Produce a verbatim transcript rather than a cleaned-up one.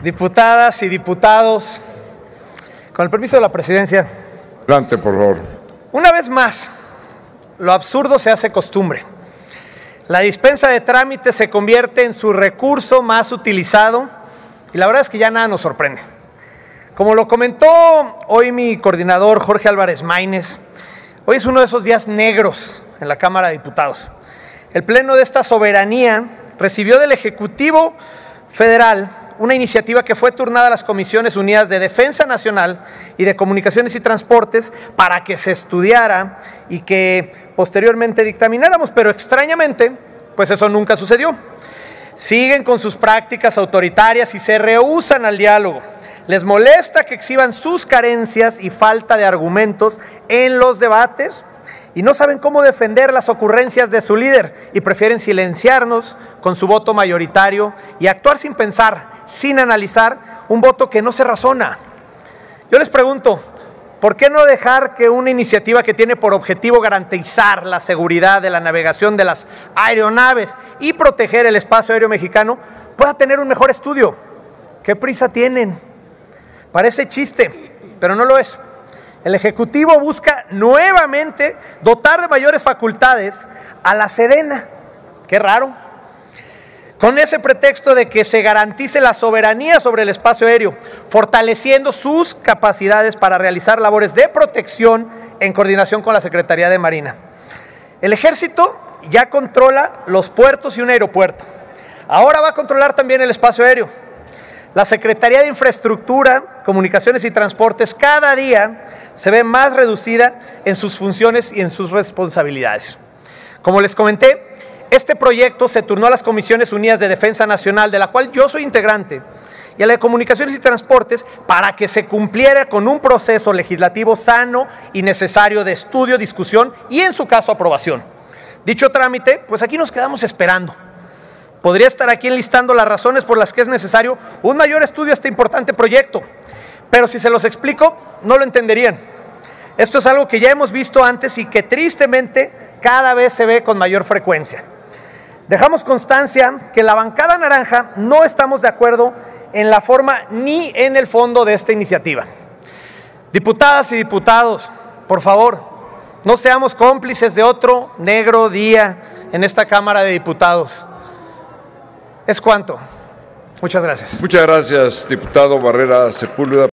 Diputadas y diputados, con el permiso de la presidencia. Adelante, por favor. Una vez más, lo absurdo se hace costumbre. La dispensa de trámites se convierte en su recurso más utilizado y la verdad es que ya nada nos sorprende. Como lo comentó hoy mi coordinador Jorge Álvarez Maínez, hoy es uno de esos días negros en la Cámara de Diputados. El Pleno de esta soberanía recibió del Ejecutivo Federal una iniciativa que fue turnada a las Comisiones Unidas de Defensa Nacional y de Comunicaciones y Transportes para que se estudiara y que posteriormente dictamináramos, pero extrañamente, pues eso nunca sucedió. Siguen con sus prácticas autoritarias y se rehúsan al diálogo. Les molesta que exhiban sus carencias y falta de argumentos en los debates y no saben cómo defender las ocurrencias de su líder y prefieren silenciarnos con su voto mayoritario y actuar sin pensar, sin analizar, un voto que no se razona. Yo les pregunto, ¿por qué no dejar que una iniciativa que tiene por objetivo garantizar la seguridad de la navegación de las aeronaves y proteger el espacio aéreo mexicano pueda tener un mejor estudio? ¿Qué prisa tienen? Parece chiste, pero no lo es. El Ejecutivo busca nuevamente dotar de mayores facultades a la Sedena. Qué raro. Con ese pretexto de que se garantice la soberanía sobre el espacio aéreo, fortaleciendo sus capacidades para realizar labores de protección en coordinación con la Secretaría de Marina. El Ejército ya controla los puertos y un aeropuerto. Ahora va a controlar también el espacio aéreo. La Secretaría de Infraestructura, Comunicaciones y Transportes cada día se ve más reducida en sus funciones y en sus responsabilidades. Como les comenté, este proyecto se turnó a las Comisiones Unidas de Defensa Nacional, de la cual yo soy integrante, y a la de Comunicaciones y Transportes para que se cumpliera con un proceso legislativo sano y necesario de estudio, discusión y, en su caso, aprobación. Dicho trámite, pues aquí nos quedamos esperando. Podría estar aquí enlistando las razones por las que es necesario un mayor estudio a este importante proyecto, pero si se los explico, no lo entenderían. Esto es algo que ya hemos visto antes y que tristemente cada vez se ve con mayor frecuencia. Dejamos constancia que la bancada naranja no estamos de acuerdo en la forma ni en el fondo de esta iniciativa. Diputadas y diputados, por favor, no seamos cómplices de otro negro día en esta Cámara de Diputados. Es cuanto. Muchas gracias. Muchas gracias, diputado Barrera Sepúlveda.